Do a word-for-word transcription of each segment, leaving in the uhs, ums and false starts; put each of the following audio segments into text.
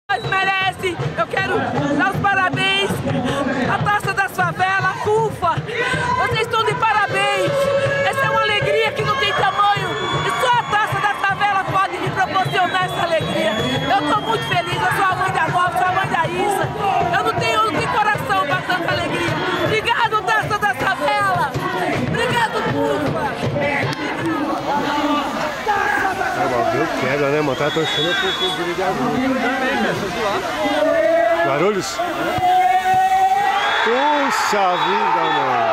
merece. Eu quero dar os parabéns à Taça das Favelas, CUFA. Vocês estão de parabéns. Essa é uma alegria que não tem tamanho. E só a Taça das Favelas pode me proporcionar essa alegria. Eu estou muito feliz. Eu sou a mãe da Nova, sou a mãe da Isa. Eu não tenho, eu não tenho coração para tanta alegria. Obrigado, Taça das Favelas. Obrigado, CUFA. Deus quebra, né, mano? Tá torcendo pro clube de azul. Também, cara, sou de lá. Guarulhos? Puxa vida, mano.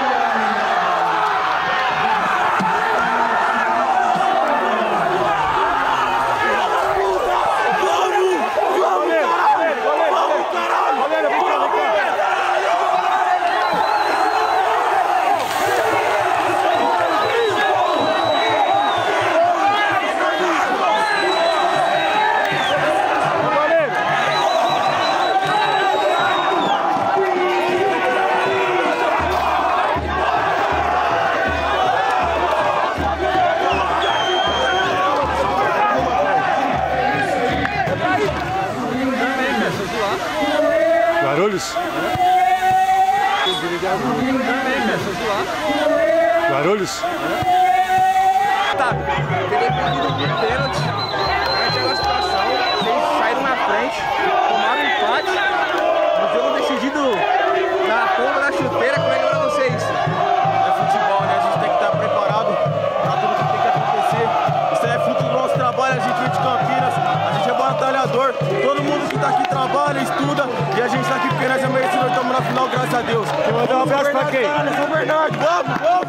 Guarulhos? Também, cara, sou de lá. Guarulhos? Tá, teria perdido de pênalti. Aquela situação, eles saíram na frente, tomaram um empate. No jogo decidido na ponta da chuteira. Como é que é pra vocês? É futebol, né? A gente tem que estar preparado pra tudo que tem que acontecer. Isso é fruto do nosso trabalho, a gente vem de Campinas, a gente é batalhador. Todo mundo que tá aqui trabalha, estuda e a gente tá aqui porque nós é merecedor, estamos na final, graças a Deus. Quer mandar um abraço pra quem? São Bernardo, vamos, vamos!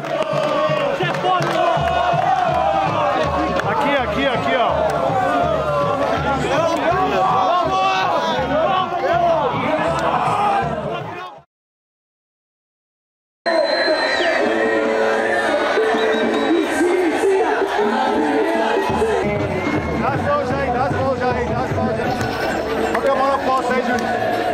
Aqui, aqui, aqui, ó. Dá as mãos aí, dá as mãos aí, dá as mãos aí. Coloca a mão na poça aí, Júlio.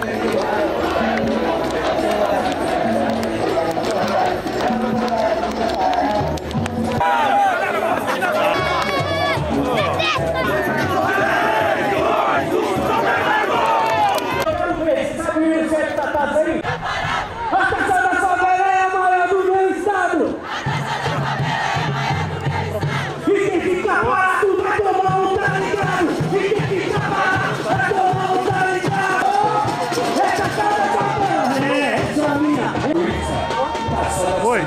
Oi.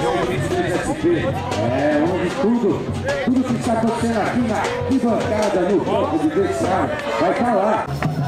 É, onde tudo, tudo que está acontecendo aqui na arquibancada, no campo de vestiário, vai falar.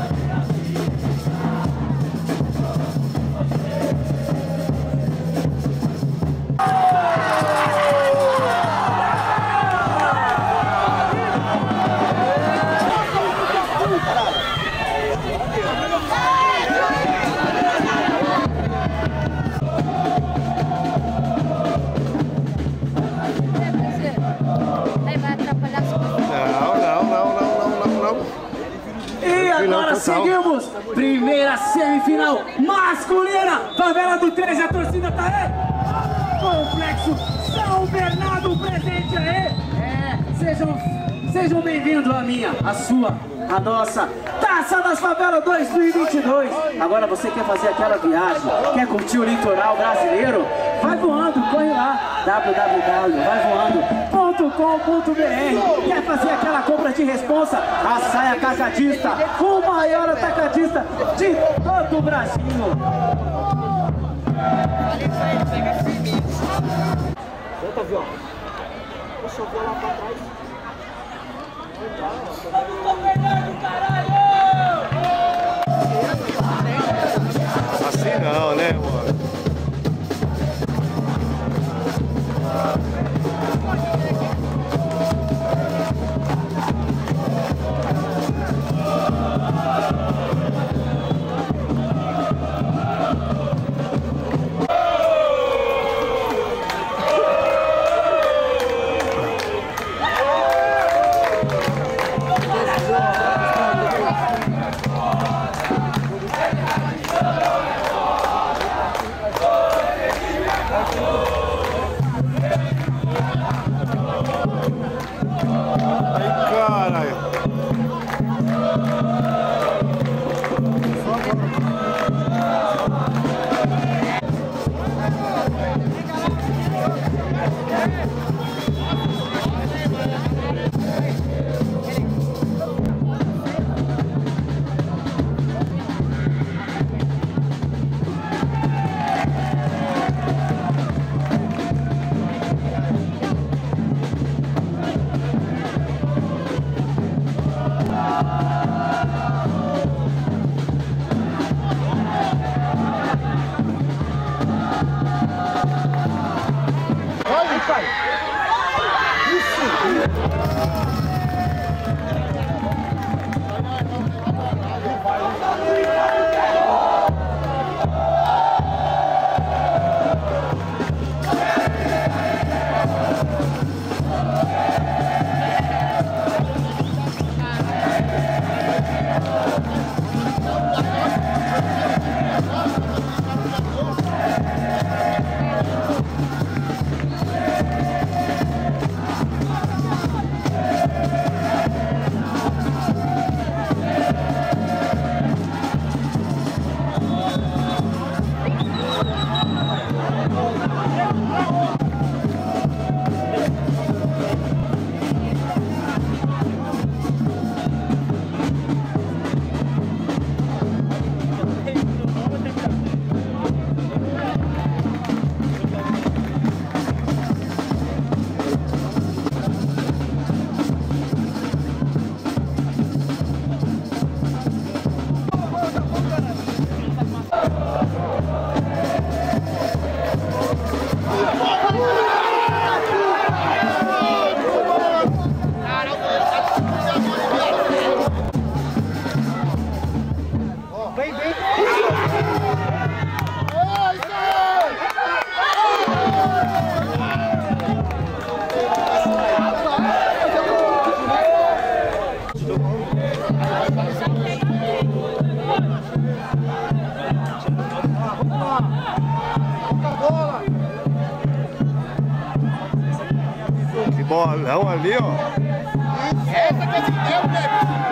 Agora seguimos, primeira semifinal masculina, Favela do treze, a torcida tá aí, Complexo São Bernardo presente aí, é, sejam, sejam bem-vindos a minha, a sua, a nossa Taça das Favelas dois mil e vinte e dois. Agora você quer fazer aquela viagem, quer curtir o litoral brasileiro, vai voando, corre lá, w w w vai voando ponto com ponto b r. Quer fazer aquela compra de responsa? A Saia Atacadista, o maior atacadista de todo o Brasil. Volta, viu? Deixa eu ver lá pra trás. Assim não, né, mano? Que bolão ali, ó. Essa que é de Deus, velho.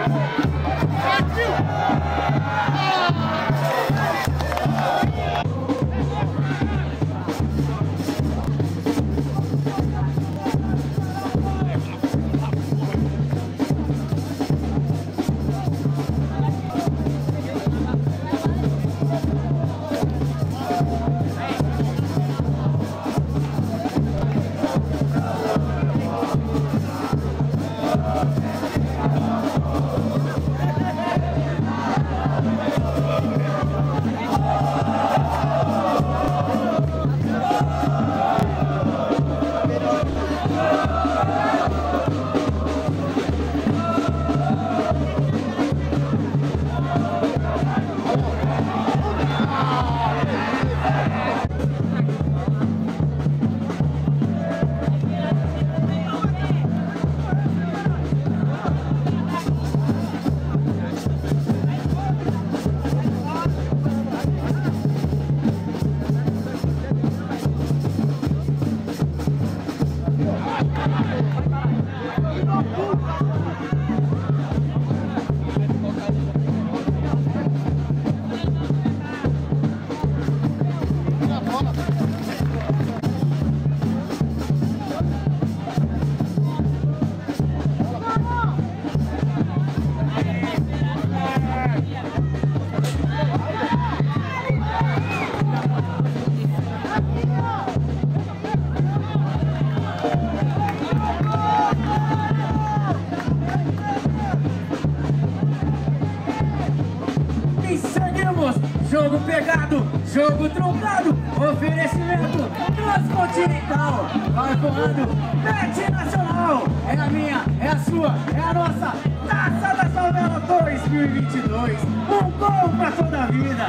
Jogo pegado, jogo truncado, oferecimento Transcontinental, vai voando, Bet Nacional, é a minha, é a sua, é a nossa Taça da Favela dois mil e vinte e dois, um gol pra toda a vida.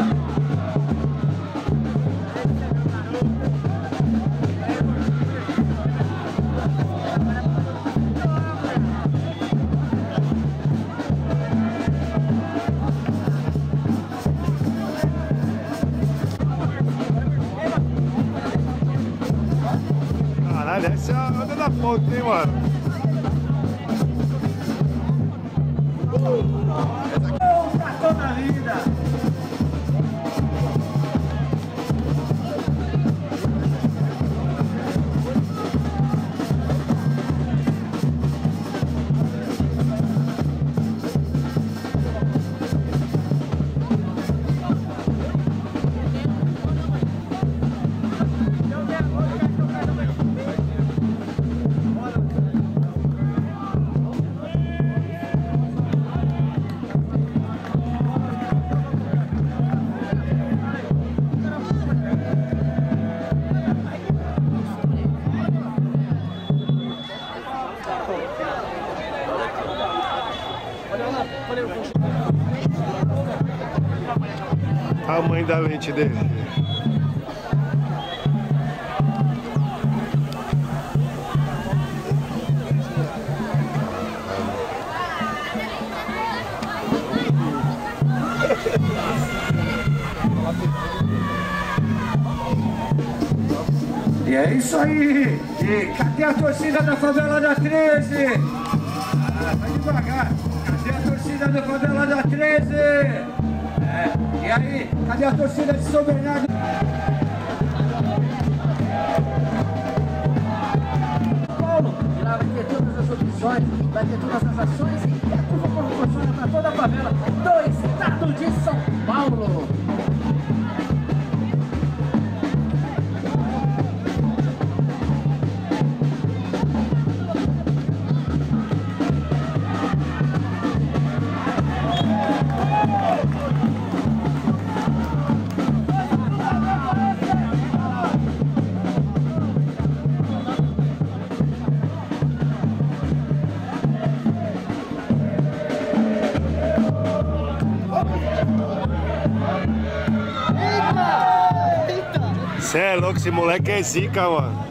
Essa é a onda da ponta, hein, mano? Gol pra toda a vida! Tamanho da lente dele. E é isso aí! E cadê a torcida da Favela da treze? Ah, vai devagar! Cadê a torcida da Favela da treze? É, e aí, cadê a torcida de São Bernardo? Paulo, e lá vai ter todas as opções, vai ter todas as ações e a curva proporciona para toda a favela do estado de São Paulo. Cê é louco, esse moleque é zica, mano.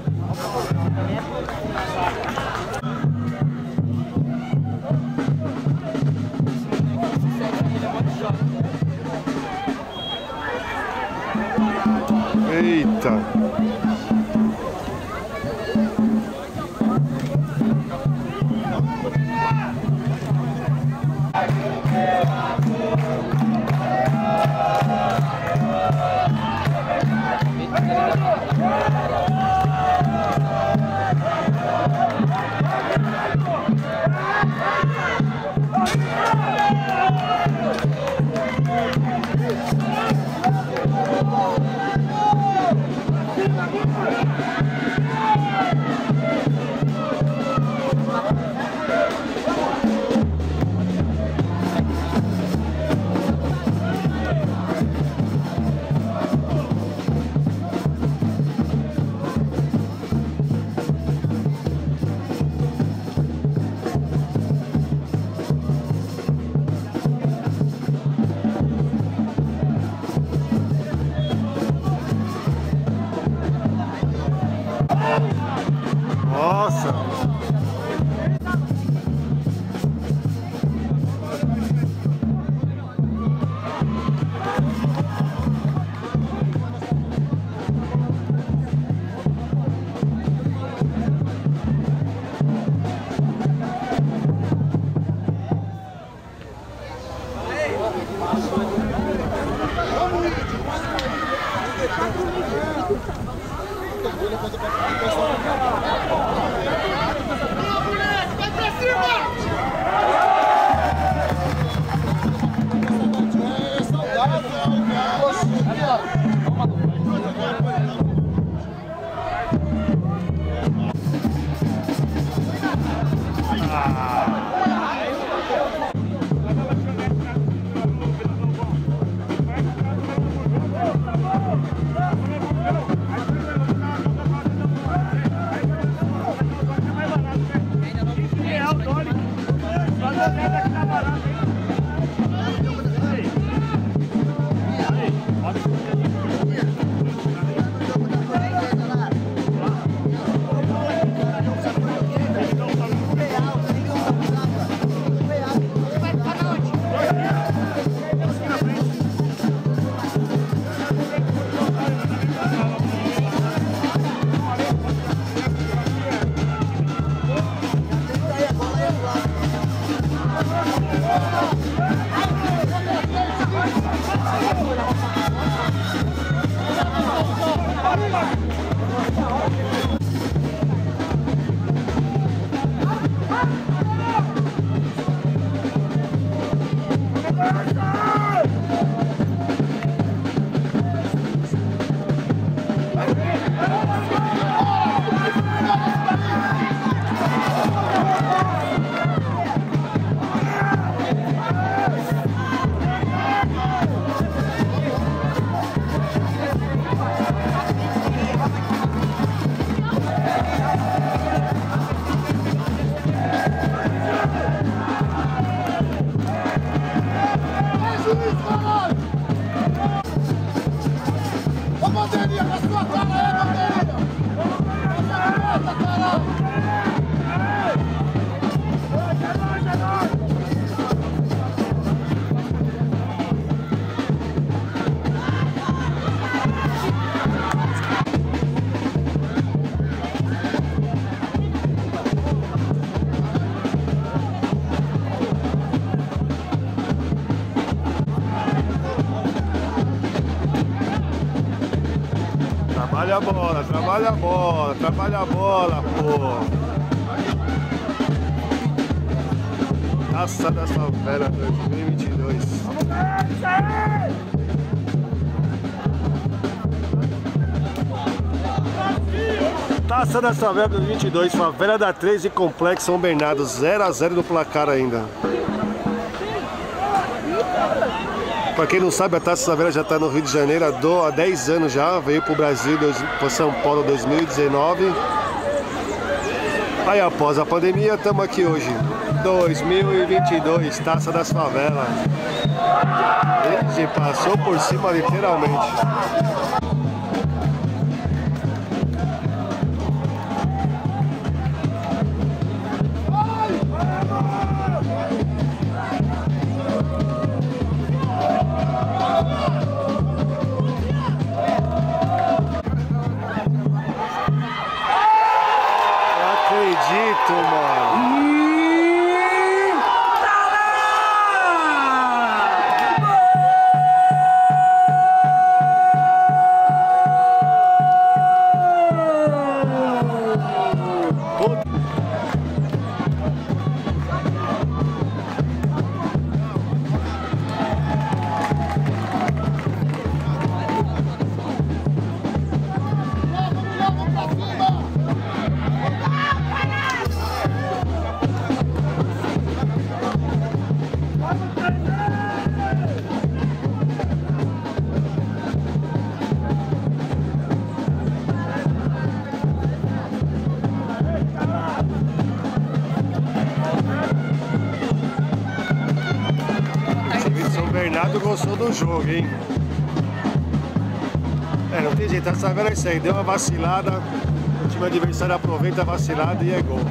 Eita. Nossa! Trabalha a bola, trabalha a bola, trabalha a bola, pô. Taça da Favela dois mil e vinte e dois. Taça da Favela dois mil e vinte e dois, Favela da treze e Complexo São Bernardo, zero a zero no placar ainda. Pra quem não sabe, a Taça da Favela já está no Rio de Janeiro há dez anos já, veio pro Brasil, para São Paulo em dois mil e dezenove. Aí após a pandemia, estamos aqui hoje, dois mil e vinte e dois, Taça das Favelas. A gente passou por cima literalmente. Bernardo gostou do jogo, hein? É, não tem jeito, essa velha é isso aí, deu uma vacilada, o time adversário aproveita a vacilada e é gol.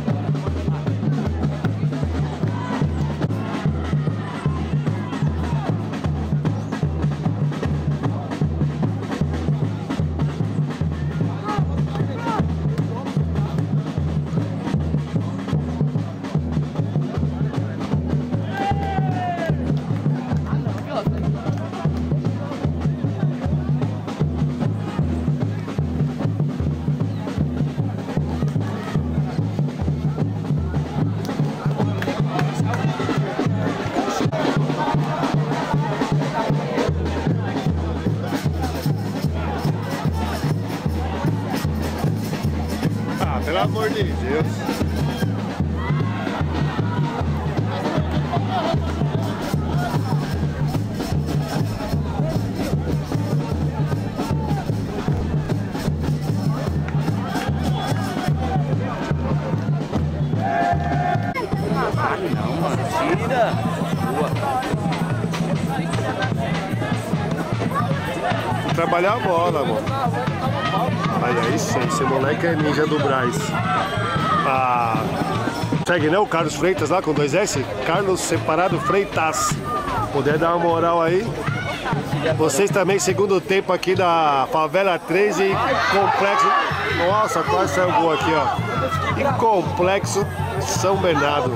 Pelo amor de Deus. Não, mano. Tira. Boa. Trabalhar a bola, amor. Aí, aí sim, esse moleque é ninja do Braz. Ah, segue, né? O Carlos Freitas lá com dois S? Carlos Separado Freitas. Puder dar uma moral aí. Vocês também, segundo tempo aqui da Favela três e Complexo. Nossa, quase saiu o gol aqui, ó. E Complexo São Bernardo.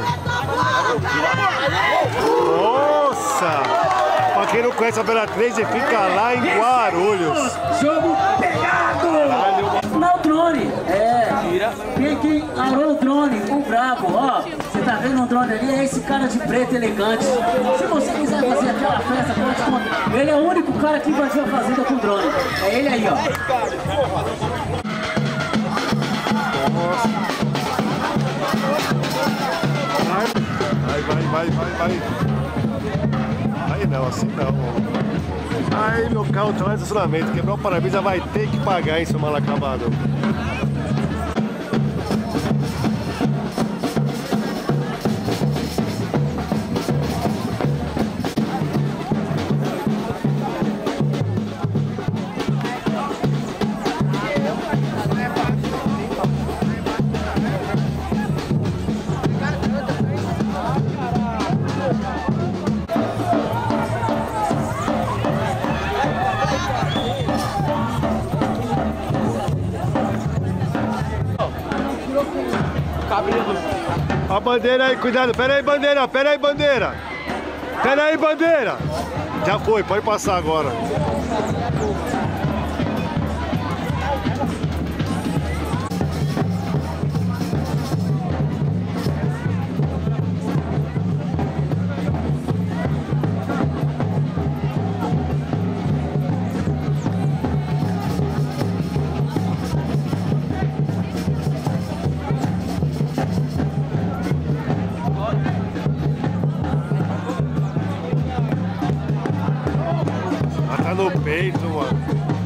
Nossa! Pra quem não conhece a Favela três, fica lá em Guarulhos. Jogo pegado! Não, o drone. É. Quem, quem arou o drone, o brabo, ó. Você tá vendo o drone ali? É esse cara de preto elegante. Se você quiser fazer aquela festa, pode contar. Ele é o único cara que invadiu a fazenda com drone. É ele aí, ó. Vai, vai, vai, vai, vai. Aí não, assim não. Aí meu carro tá lá no estacionamento. Quebrar o para-brisa vai ter que pagar, hein, seu mal acabado. A bandeira aí, cuidado, pera aí, bandeira, pera aí, bandeira. Pera aí, bandeira. Já foi, pode passar agora. No peito, mano.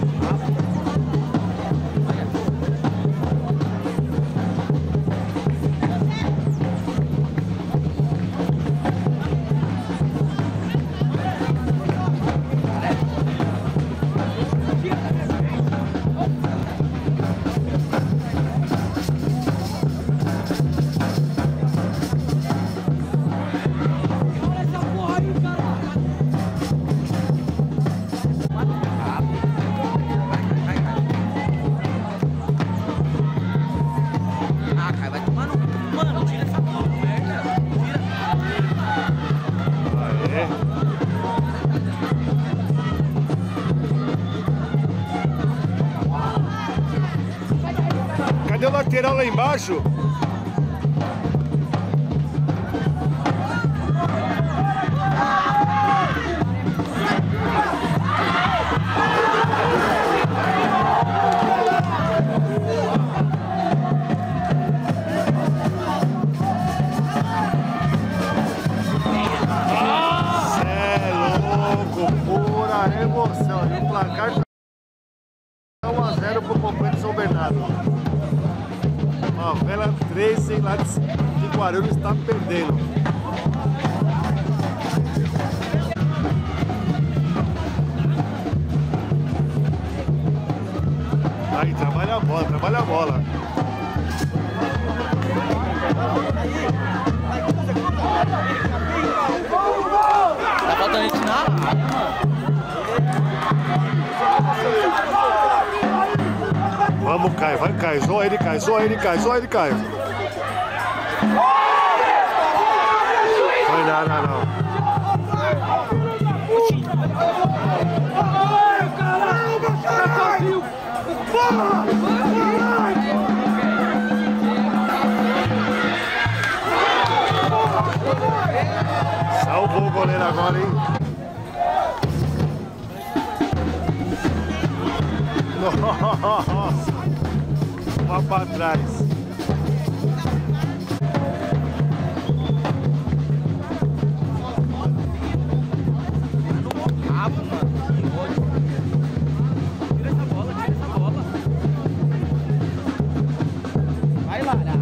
Cadê o lateral lá embaixo? São Bernardo. Favela treze lá de Guarulhos está perdendo. Aí, trabalha a bola, trabalha a bola. Tá faltando gente na área, mano. Vamos, Caio, vai, Caio. Zoa ele, Caio. Zoa ele, Caio. Zoa ele, Caio. Foi nada, não. Salvou o goleiro agora, hein? Nossa! Uma pra trás. Rabo, mano. Tira essa bola, tira essa bola. Vai, Lara.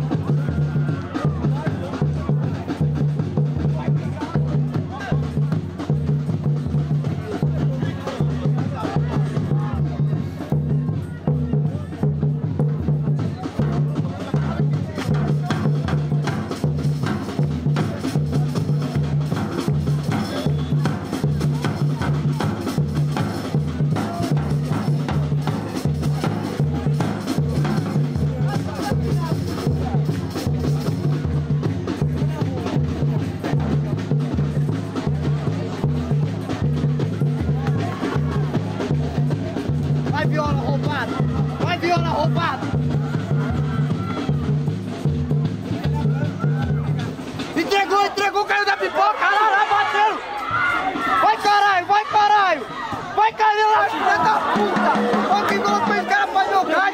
Vai, Viola roubado! Vai, Viola roubado! Entregou, entregou, caiu da pipoca! Caralho, bateu! Vai, caralho, vai, caralho! Vai, caralho, filha da puta! Olha quem colocou esse cara pra jogar!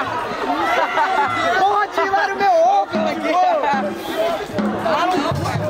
Porra, tiraram meu ovo! Ah, não, pai!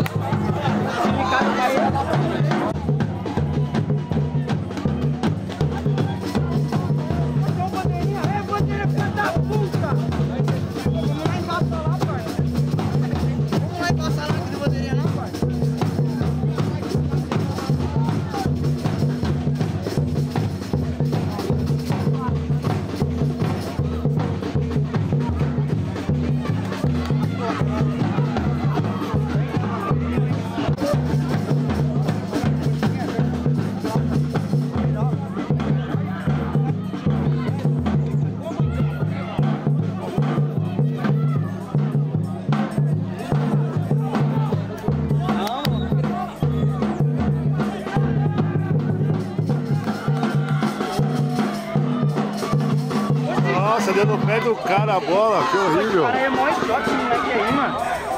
Nossa, deu no pé do cara a bola, que horrível. O cara é mó estoque esse moleque aí, mano.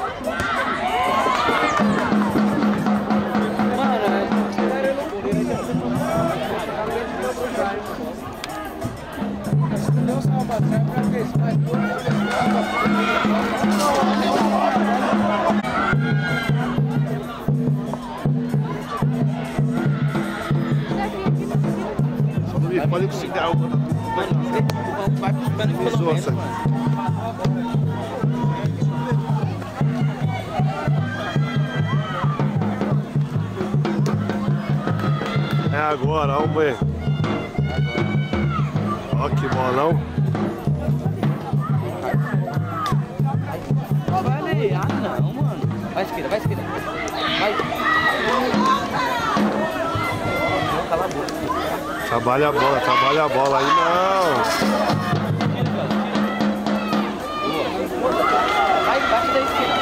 Só não me pode conseguir dar uma. Vai pros pés pelo menos, mano. É agora, vamos ver. Ó que bolão. Vai ali. Ah, não, mano. Vai esquerda, vai esquerda. Vai. Cala a boca. Trabalha a bola, trabalha a bola aí, não. Vai, bate da esquerda.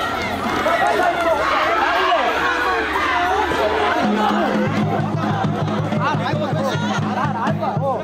Ah, vai, mano. Caralho, mano.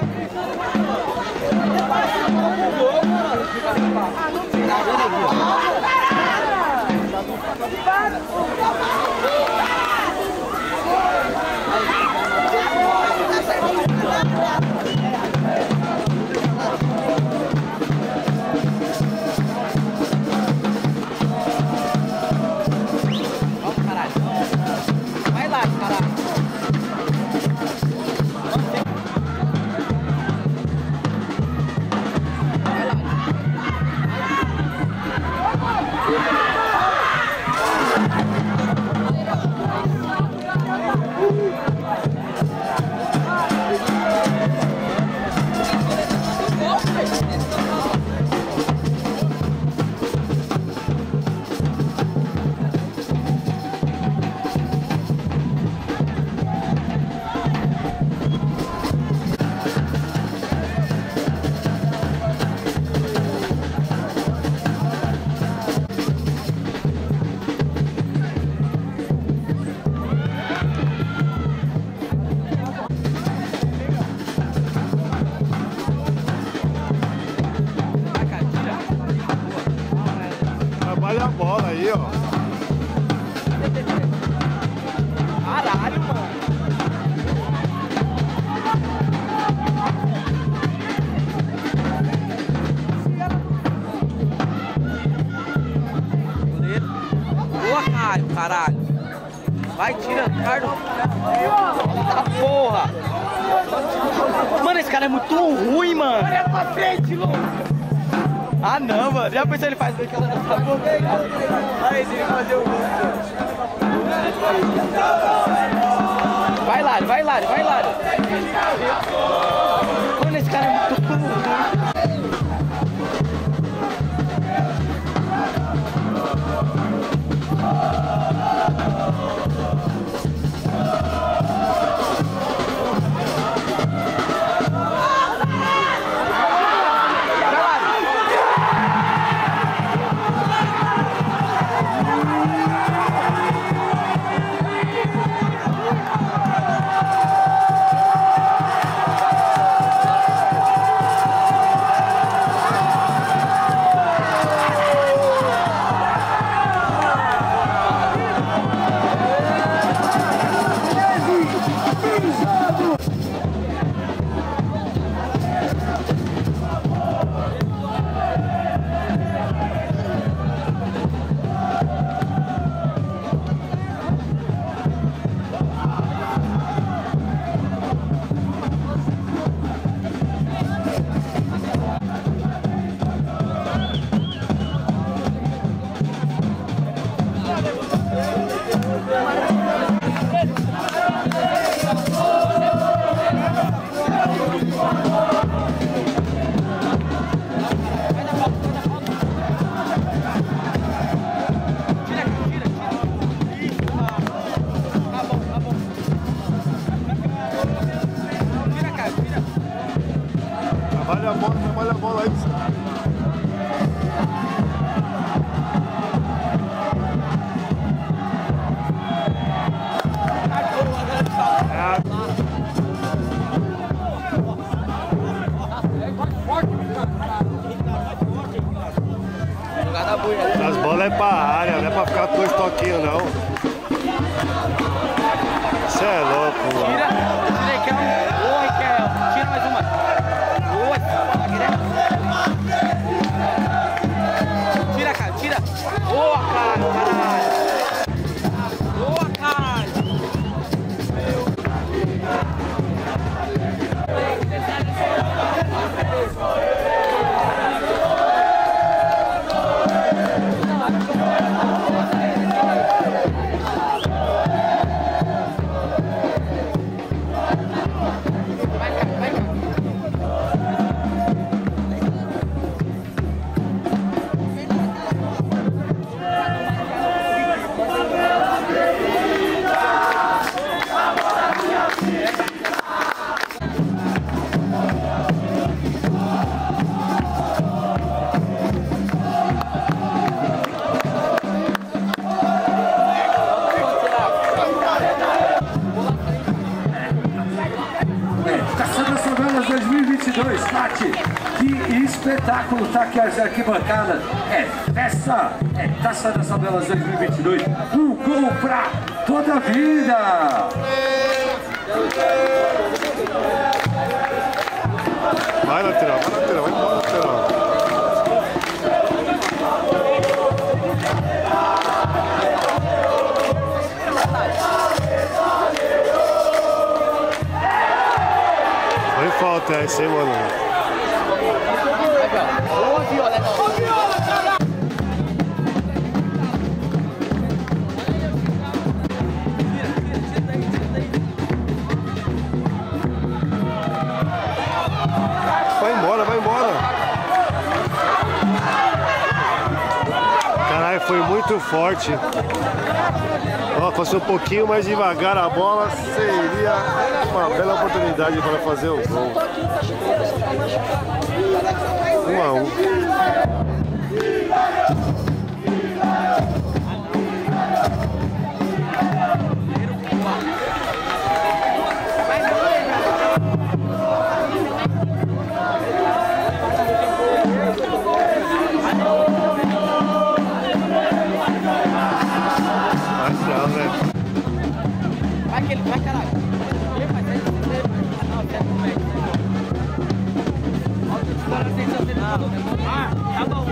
a bola aí, ó. Caralho, mano. Goleiro. Boa, Caio, caralho. Vai, tira, Ricardo. Ah, porra. Mano, esse cara é muito ruim, mano. Olha pra frente, louco. Ah, não, mano. Já pensou ele faz aquela dessa boca? Aí, ele vai fazer o gol. Vai, Lari, vai, Lari, vai, Lari. Mano, esse cara é muito ruim. Trabalha a bola, trabalha a bola aí. As bolas é pra área, não é pra ficar com dois toquinhos não. Você é louco, mano. Tira, tira, quer um. Oi, quer. Tira mais uma. Oi, tira, cara, tira. Boa, cara, caralho. Boa, caralho. dois mil e vinte e dois, Tati, que espetáculo tá aqui as arquibancadas. É festa, é Taça das Favelas dois mil e vinte e dois, um gol pra toda a vida. Vai lateral, vai lateral, vai embora lateral. Foi falta essa, hein, mano? Boa, Viola. Boa, Viola, cara. Vai embora, vai embora. Caralho, foi muito forte. Ó, passou um pouquinho mais devagar a bola, seria uma bela oportunidade para fazer o gol. Um a um.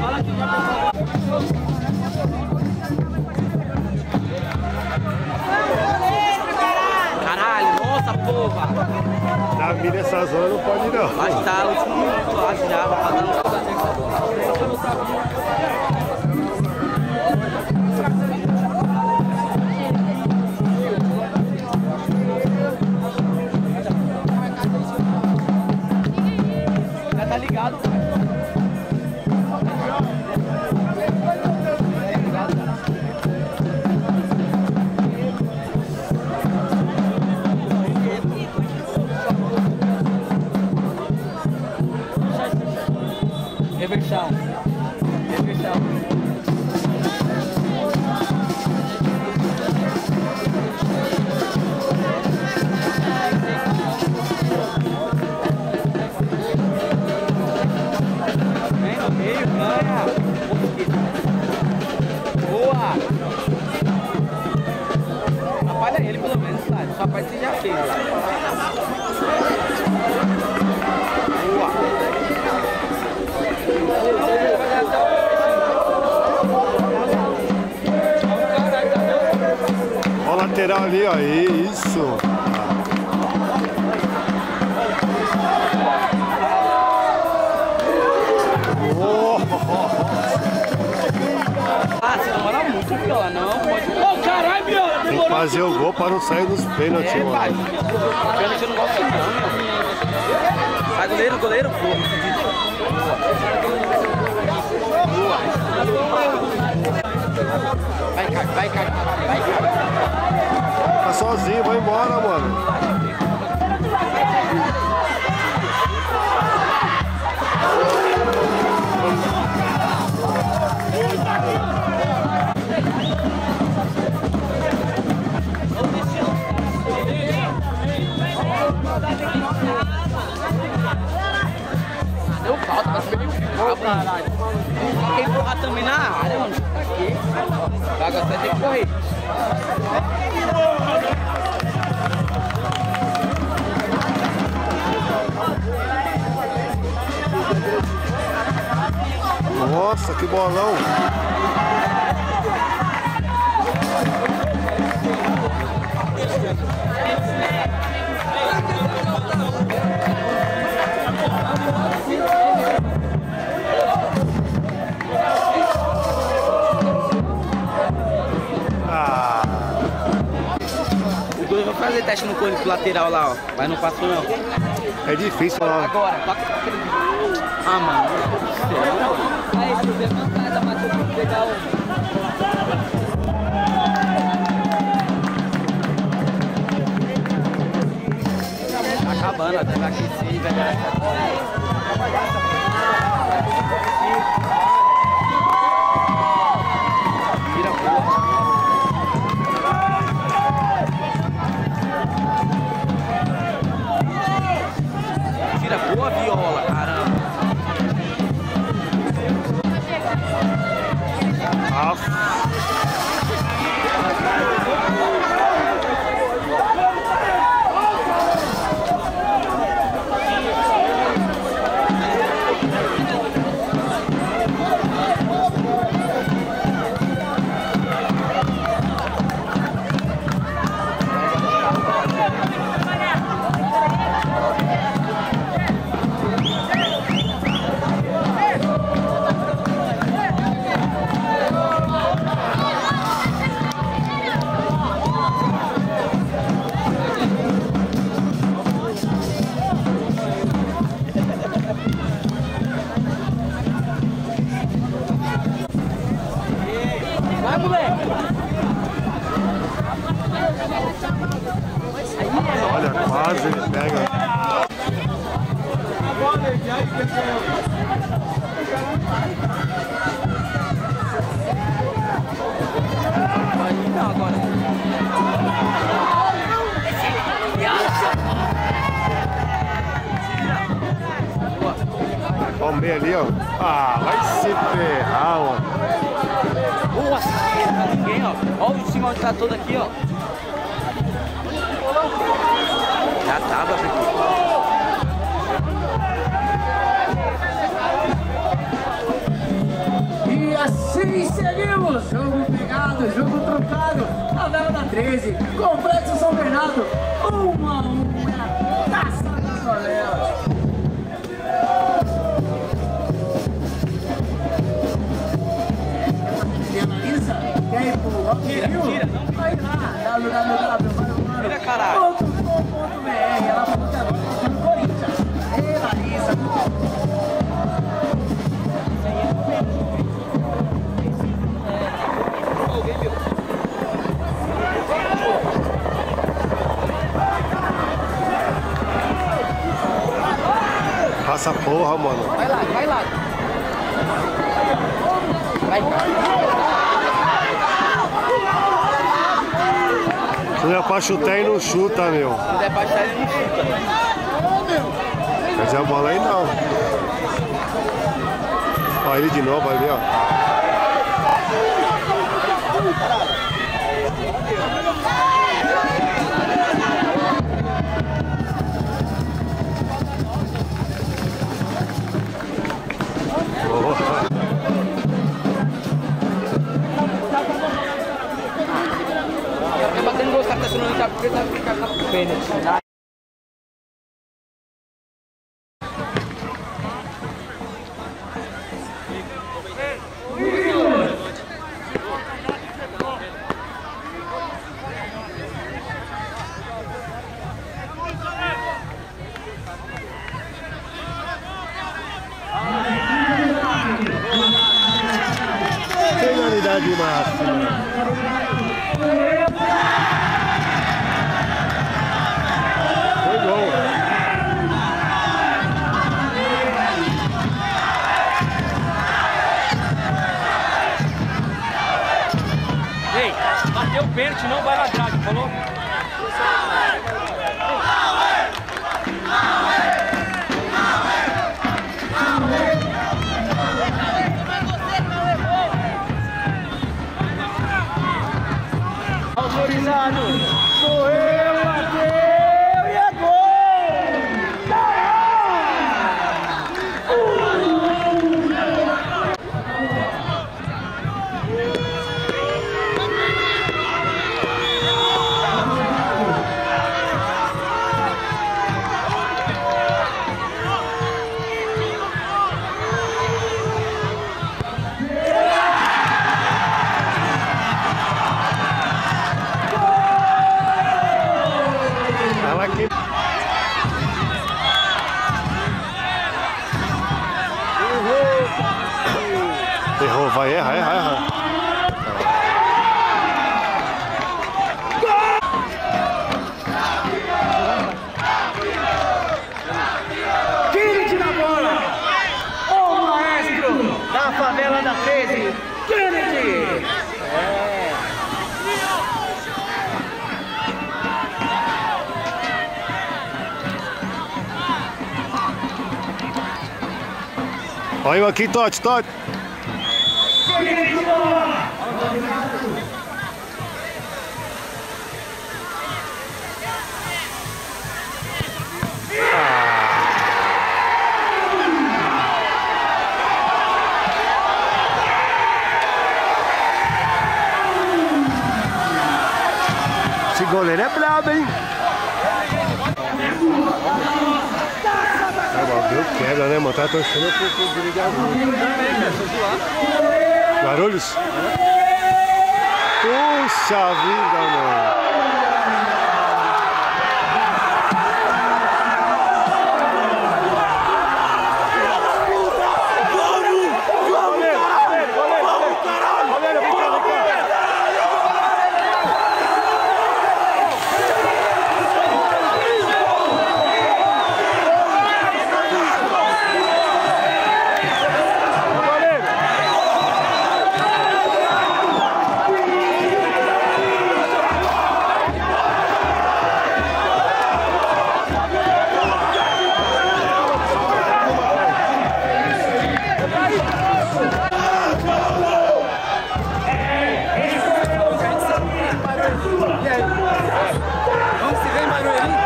Caralho, nossa porra! Na milha essa zona não pode não. Acho que tá o último minuto, acho já, vai fazendo. Já tá ligado, cara. Reversão. Reversão. Vem no meio, ganha. Boa. Atrapalha ele pelo menos, cara. Só parte você já fez. Boa. Ó o lateral ali, ó. Isso. Oh. Ah, se demora muito, Viola. Não, pode. Ô, oh, caralho, Viola. Tem que fazer o gol para não sair dos pênaltis, é, mano. Pai. Pênalti eu não gosto não, meu. Sai, goleiro, goleiro. Boa. Vai, cara, vai, cara, vai, cara. Tá sozinho, vai embora, mano. Deu falta, mas meio ficou, caralho. Quem empurrar também na área, mano. Tá aqui. Vai gostar de correr. Nossa, que bolão. Eu vou fazer teste no cone lateral lá, ó. Mas não passou não. É difícil lá. Agora, ah, mano. Aí, se você mancada, mas eu vou pegar o. Tá acabando, até vai aquecer, vai dar. Vira porra. Tira boa Viola, caramba. Ah. Vai, moleque! Olha, quase ele pega. Não, agora. Ó o meio ali, ó. Ah, vai se ferrar, ó. Nossa, não tá ninguém, ó. Olha o time onde tá todo aqui, ó. Já tava aqui. treze, Complexo São Bernardo, um a um, é a Taça das Favelas. Analisa, quer ir pro Rock in Rio? Vai lá, w w w ponto com ponto b r, ela falou que agora tá no Corinthians. Ei, Larissa, Passa porra, mano. Vai lá, vai lá. Vai, Se não é pra chutar e não chuta, meu. Se não é pra chutar, ele não chuta. Quer dizer, a bola aí não. Ó, ele de novo ali, ó. Tá batendo gol, os caras tá sendo no porque tá ficando com pênalti. Penalidade máxima. Foi gol. Ei, bateu o pênalti, não vai na trave, falou? Autorizado, correu, bateu e é gol! Errou, vai errar, errar, errar. Kennedy na bola! O maestro da favela da treze, Kennedy! É. Olha eu aqui, Totti, Totti. Esse goleiro é brabo, hein? Deu quebra, né, mano? Tá torcendo pro clube de Guarulhos? Puxa vida, mano.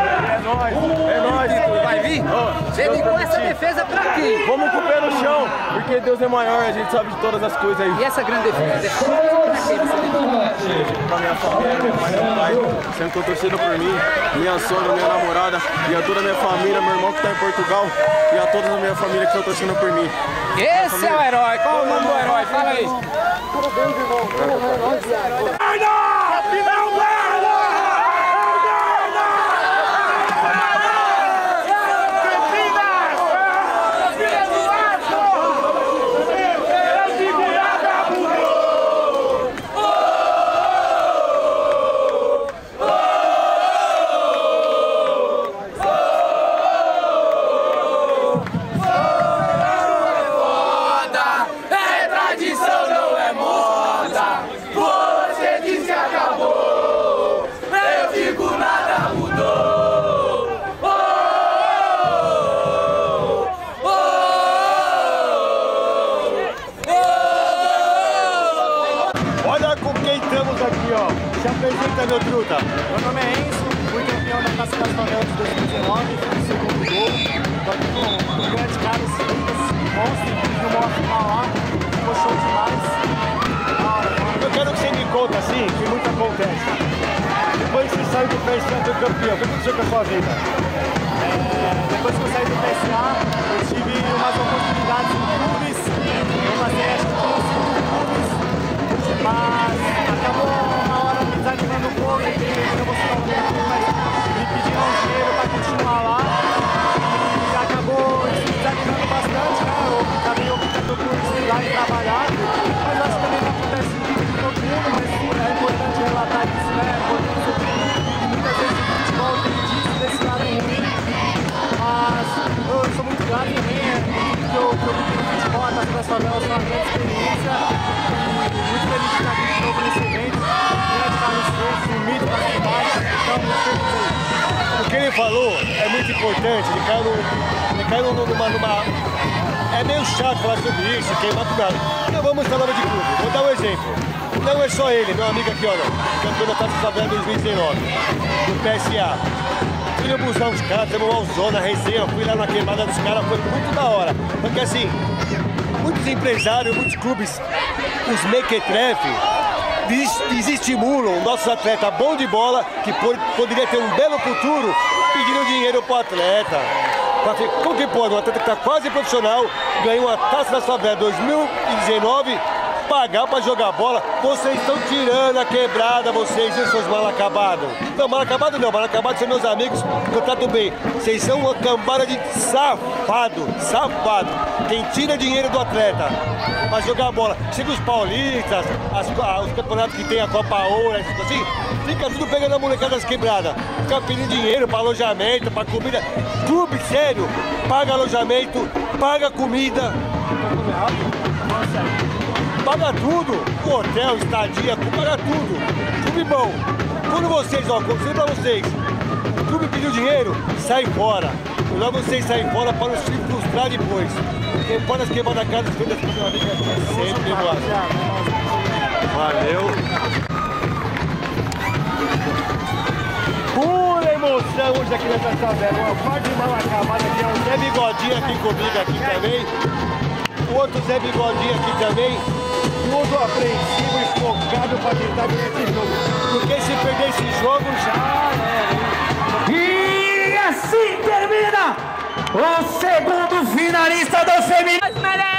Vem com essa defesa pra quê? Vamos com o pé no chão. Porque Deus é maior, a gente sabe de todas as coisas aí. E essa grande defesa? Pra quem você defende? Pra minha família, meu pai, meu pai, sempre estão torcendo por mim, minha sogra, minha namorada, e a toda a minha família, meu irmão que tá em Portugal, e a toda a minha família que estão torcendo por mim. Esse é o herói, qual o nome do herói? Fala aí. Parabéns, irmão. Se apresenta, meu truta. Meu nome é Enzo, fui campeão da Taça das Favelas de dois mil e dezenove, fui o segundo gol. Tô aqui com o grande Carlos Freitas, monstro, filmou a final lá, ficou show demais. Eu quero que você me conta assim, que muito acontece. Depois que você saiu do P S A, foi campeão, o que aconteceu com a sua vida? É, depois que eu saí do P S A, eu tive umas oportunidades em clubes, eu passei acho que com cinco clubes, mas acabou uma hora me desanimando um pouco, porque eu vou ficar um pouco, mas me pediram um dinheiro para continuar lá e acabou me desanimando bastante, né? Eu acabei optando por estudar e trabalhar, mas acho que também não acontece com todo mundo, mas é importante relatar isso, né? É importante e muitas vezes o futebol tem disso, desse lado ruim, mas eu sou muito grato também, é tudo que eu, que eu vivi no futebol, a Taça das Favelas foi uma grande experiência e muito feliz de estar aqui de novo nesse evento. Grande Carlos Freitas, um mito da cidade, então muito feliz aí. O que ele falou é muito importante, ele caiu, no, ele caiu numa, numa... É meio chato falar sobre isso, queimar tudo nada. Então vamos falar de clube, vou dar um exemplo. Não é só ele, meu amigo aqui, olha, campeão da Taça das Favelas dois mil e dezenove, do P S A. Fui buscar os caras, temos uma zona, resenha, fui lá na queimada dos caras, foi muito da hora. Porque assim, muitos empresários, muitos clubes, os mequetrefe, desestimulam nossos atletas bons de bola, que poderia ter um belo futuro, pedindo dinheiro pro atleta. Como que pode? Um atleta que está quase profissional, ganhou a Taça das Favelas dois mil e dezenove, pagar para jogar bola? Vocês estão tirando a quebrada, vocês, e seus mal acabados. Não, mal acabado não, mal acabado são meus amigos que eu trato bem. Vocês são uma cambada de safado, safado. Quem tira dinheiro do atleta para jogar bola, chega os paulistas, as, os campeonatos que tem a Copa Ouro, assim, fica tudo pegando a molecada das quebradas. Fica pedindo dinheiro para alojamento, para comida. Clube sério, paga alojamento, paga comida. Paga tudo, hotel, estadia, paga tudo, clube bom. Quando vocês, ó, conselho pra vocês, o clube pediu dinheiro, sai fora. Melhor vocês saírem fora para não se frustrar depois. Porque pode queimar na casa dos filhos da sua amiga sempre, mano. Valeu. Pura emoção hoje aqui nessa favela. Uma parte mal acabada aqui, é o Zé Bigodinho aqui comigo aqui também. O outro Zé Bigodinho aqui também. Tudo apreensivo e focado para tentar ganhar esse jogo. Porque se perder esse jogo já é. E assim termina o segundo finalista do feminino.